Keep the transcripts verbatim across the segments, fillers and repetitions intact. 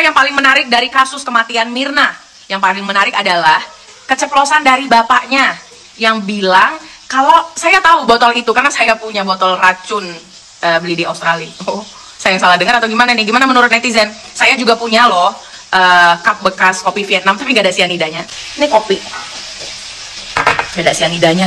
yang paling menarik dari kasus kematian Mirna, yang paling menarik adalah keceplosan dari bapaknya yang bilang kalau saya tahu botol itu karena saya punya botol racun uh, beli di Australia. Oh, saya yang salah dengar atau gimana nih? Gimana menurut netizen? Saya juga punya loh uh, cup bekas kopi Vietnam tapi nggak ada sianidanya. Ini kopi, nggak ada sianidanya.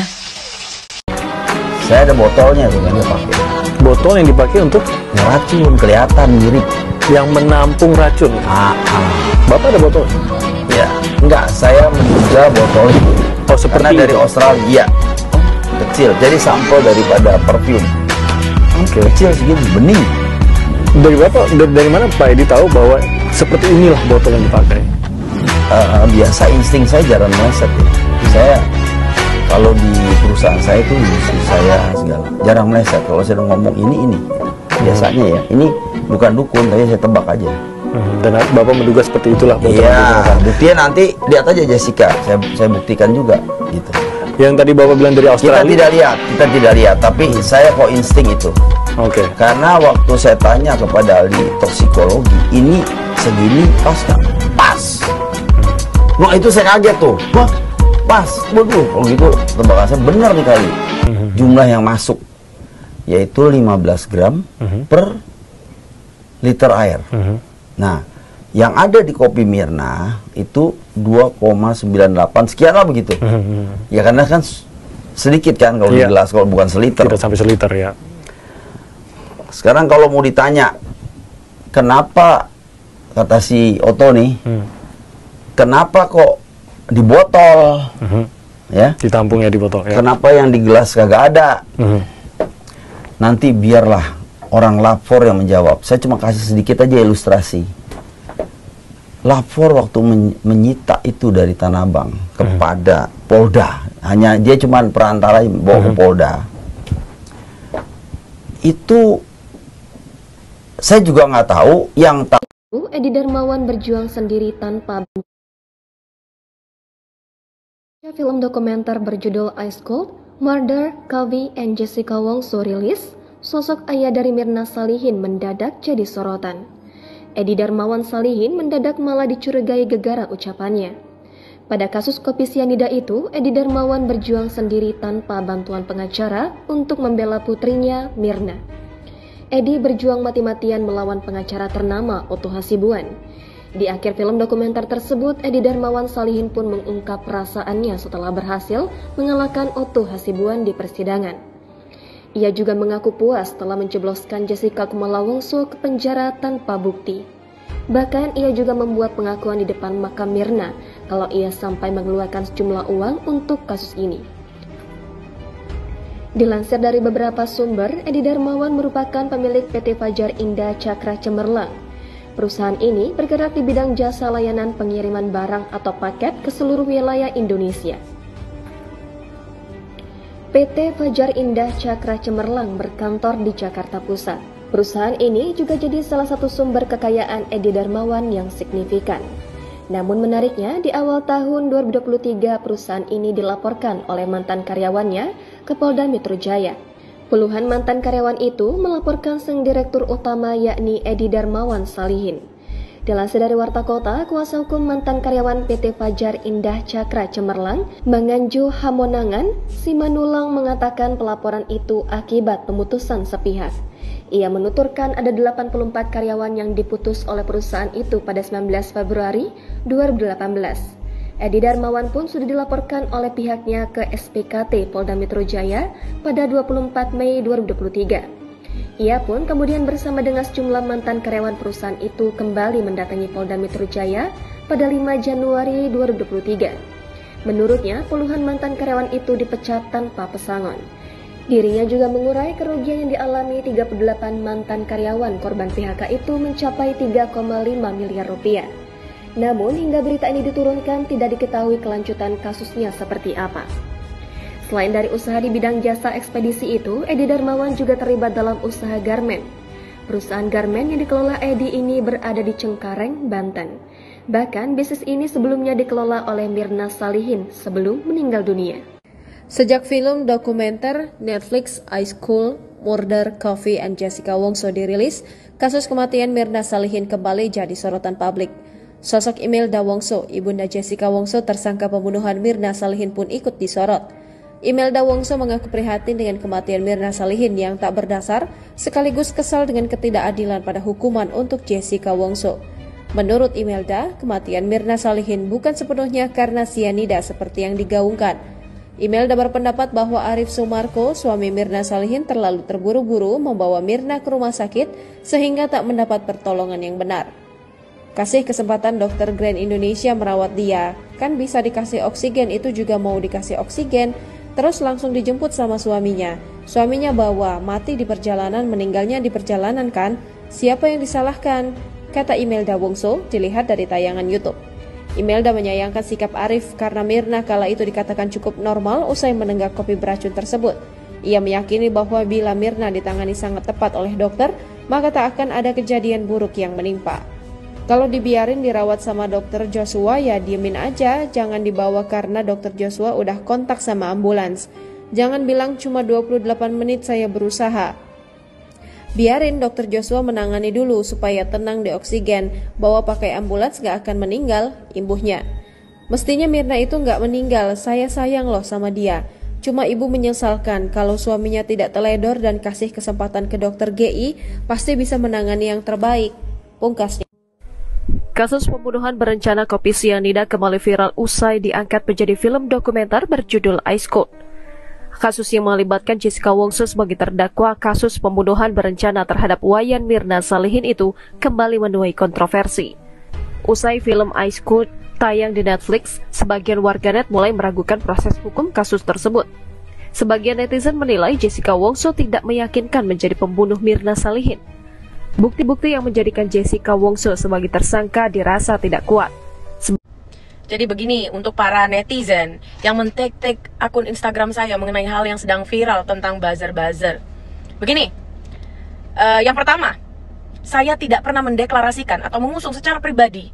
Saya ada botolnya tuh yang dipakai. Botol yang dipakai untuk racun, kelihatan mirip. Yang menampung racun. Ah, ah. Bapak ada botol? Ya, enggak. Saya menduga botol itu. Oh, seperti karena dari itu? Australia. Oh, kecil. Jadi sampel daripada parfum. Oke. Okay. Kecil segini, bening. Dari Bapak, dari, dari mana Pak Edi tahu bahwa seperti inilah botol yang dipakai? Uh, biasa insting saya jarang meleset ya. Saya kalau di perusahaan saya itu industri saya segala jarang meleset. Kalau saya ngomong ini ini biasanya ya ini bukan dukun tapi saya tebak aja. Hmm, dan Bapak menduga seperti itulah botol. Iya. Buktinya nanti lihat aja Jessica. Saya saya buktikan juga gitu. Yang tadi Bapak bilang dari Australia. Kita tidak lihat, kita tidak lihat. Tapi saya kok insting itu. Oke. Okay. Karena waktu saya tanya kepada ahli toksikologi, ini segini pas nggak? Pas. Nah itu saya kaget tuh. Wah. Pas, waduh, kalau gitu tebakan saya benar nih kali. Mm-hmm. Jumlah yang masuk yaitu lima belas gram mm-hmm. per liter air. Mm-hmm. Nah, yang ada di kopi Mirna itu dua koma sembilan delapan sekian lah begitu. Mm-hmm. Ya karena kan sedikit kan kalau yeah. di gelas, kalau bukan seliter. Tidak sampai seliter ya. Sekarang kalau mau ditanya kenapa, kata si Otto nih, mm. kenapa kok di botol, uh-huh. ya, ditampungnya di botol. Ya. Kenapa yang di gelas kagak ada? Uh-huh. Nanti biarlah orang lapor yang menjawab. Saya cuma kasih sedikit aja ilustrasi. Lapor waktu men- menyita itu dari Tanah Abang kepada uh-huh. Polda, hanya dia cuma perantara bawa uh-huh. ke Polda. Itu saya juga nggak tahu yang tahu. Edi Darmawan berjuang sendiri tanpa. Film dokumenter berjudul Ice Cold, Murder, Kavi, and Jessica Wongso rilis, sosok ayah dari Mirna Salihin mendadak jadi sorotan. Edi Darmawan Salihin mendadak malah dicurigai gegara ucapannya. Pada kasus kopi sianida itu, Edi Darmawan berjuang sendiri tanpa bantuan pengacara untuk membela putrinya, Mirna. Edi berjuang mati-matian melawan pengacara ternama Otto Hasibuan. Di akhir film dokumenter tersebut, Edi Darmawan Salihin pun mengungkap perasaannya setelah berhasil mengalahkan Otto Hasibuan di persidangan. Ia juga mengaku puas setelah menjebloskan Jessica Kumala Wongso ke penjara tanpa bukti. Bahkan ia juga membuat pengakuan di depan makam Mirna kalau ia sampai mengeluarkan sejumlah uang untuk kasus ini. Dilansir dari beberapa sumber, Edi Darmawan merupakan pemilik P T Fajar Indah Cakra Cemerlang. Perusahaan ini bergerak di bidang jasa layanan pengiriman barang atau paket ke seluruh wilayah Indonesia. P T Fajar Indah Cakra Cemerlang berkantor di Jakarta Pusat. Perusahaan ini juga jadi salah satu sumber kekayaan Edi Darmawan yang signifikan. Namun menariknya, di awal tahun dua ribu dua puluh tiga perusahaan ini dilaporkan oleh mantan karyawannya ke Polda Metro Jaya. Puluhan mantan karyawan itu melaporkan sang direktur utama yakni Edi Darmawan Salihin. Dilansir dari Warta Kota, kuasa hukum mantan karyawan P T Fajar Indah Cakra Cemerlang, Manganju Hamonangan, Simanulang mengatakan pelaporan itu akibat pemutusan sepihak. Ia menuturkan ada delapan puluh empat karyawan yang diputus oleh perusahaan itu pada sembilan belas Februari dua ribu delapan belas. Edi Darmawan pun sudah dilaporkan oleh pihaknya ke S P K T Polda Metro Jaya pada dua puluh empat Mei dua ribu dua puluh tiga. Ia pun kemudian bersama dengan sejumlah mantan karyawan perusahaan itu kembali mendatangi Polda Metro Jaya pada lima Januari dua ribu dua puluh tiga. Menurutnya, puluhan mantan karyawan itu dipecat tanpa pesangon. Dirinya juga mengurai kerugian yang dialami tiga puluh delapan mantan karyawan korban P H K itu mencapai tiga koma lima miliar rupiah. Namun hingga berita ini diturunkan tidak diketahui kelanjutan kasusnya seperti apa. Selain dari usaha di bidang jasa ekspedisi itu, Edi Darmawan juga terlibat dalam usaha garmen. Perusahaan garmen yang dikelola Edi ini berada di Cengkareng, Banten. Bahkan bisnis ini sebelumnya dikelola oleh Mirna Salihin sebelum meninggal dunia. Sejak film dokumenter Netflix Ice Cold Murder Coffee and Jessica Wongso dirilis, kasus kematian Mirna Salihin kembali jadi sorotan publik. Sosok Imelda Wongso, ibunda Jessica Wongso tersangka pembunuhan Mirna Salihin pun ikut disorot. Imelda Wongso mengaku prihatin dengan kematian Mirna Salihin yang tak berdasar, sekaligus kesal dengan ketidakadilan pada hukuman untuk Jessica Wongso. Menurut Imelda, kematian Mirna Salihin bukan sepenuhnya karena sianida seperti yang digaungkan. Imelda berpendapat bahwa Arif Sumarko, suami Mirna Salihin, terlalu terburu-buru membawa Mirna ke rumah sakit sehingga tak mendapat pertolongan yang benar. Kasih kesempatan dokter Grand Indonesia merawat dia, kan bisa dikasih oksigen, itu juga mau dikasih oksigen, terus langsung dijemput sama suaminya. Suaminya bawa, mati di perjalanan, meninggalnya di perjalanan kan? Siapa yang disalahkan? Kata Imelda Wongso, dilihat dari tayangan YouTube. Imelda menyayangkan sikap Arif karena Mirna kala itu dikatakan cukup normal usai menenggak kopi beracun tersebut. Ia meyakini bahwa bila Mirna ditangani sangat tepat oleh dokter, maka tak akan ada kejadian buruk yang menimpa. Kalau dibiarin dirawat sama dokter Joshua, ya diemin aja, jangan dibawa karena dokter Joshua udah kontak sama ambulans. Jangan bilang cuma dua puluh delapan menit saya berusaha. Biarin dokter Joshua menangani dulu supaya tenang di oksigen, bawa pakai ambulans gak akan meninggal, imbuhnya. Mestinya Mirna itu gak meninggal, saya sayang loh sama dia. Cuma ibu menyesalkan kalau suaminya tidak teledor dan kasih kesempatan ke dokter G I, pasti bisa menangani yang terbaik, pungkasnya. Kasus pembunuhan berencana kopi sianida kembali viral usai diangkat menjadi film dokumenter berjudul Ice Cold. Kasus yang melibatkan Jessica Wongso sebagai terdakwa kasus pembunuhan berencana terhadap Wayan Mirna Salihin itu kembali menuai kontroversi. Usai film Ice Cold tayang di Netflix, sebagian warganet mulai meragukan proses hukum kasus tersebut. Sebagian netizen menilai Jessica Wongso tidak meyakinkan menjadi pembunuh Mirna Salihin. Bukti-bukti yang menjadikan Jessica Wongso sebagai tersangka dirasa tidak kuat. Jadi begini, untuk para netizen yang men-tag-tag akun Instagram saya mengenai hal yang sedang viral tentang buzzer-buzzer. Begini, uh, yang pertama, saya tidak pernah mendeklarasikan atau mengusung secara pribadi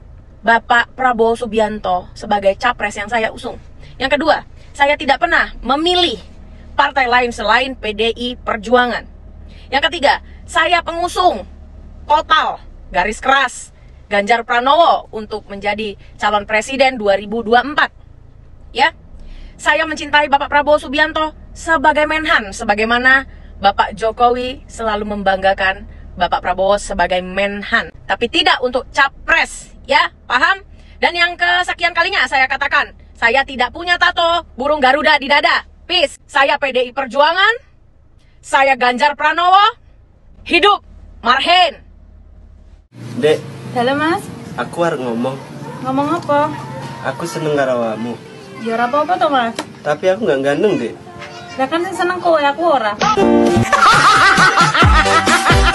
Bapak Prabowo Subianto sebagai capres yang saya usung. Yang kedua, saya tidak pernah memilih partai lain selain P D I Perjuangan. Yang ketiga, saya pengusung total, garis keras, Ganjar Pranowo untuk menjadi calon presiden dua ribu dua puluh empat. Ya. Saya mencintai Bapak Prabowo Subianto sebagai Menhan, sebagaimana Bapak Jokowi selalu membanggakan Bapak Prabowo sebagai Menhan, tapi tidak untuk capres, ya, paham? Dan yang kesekian kalinya saya katakan, saya tidak punya tato burung Garuda di dada. Peace. Saya P D I Perjuangan. Saya Ganjar Pranowo. Hidup Marhen. Dek, halo mas, aku harus ngomong. ngomong apa? Aku seneng karo awakmu. Ya apa-apa tuh mas. Tapi aku nggak ganteng, Dek. Lah kan seneng kowe, aku ora.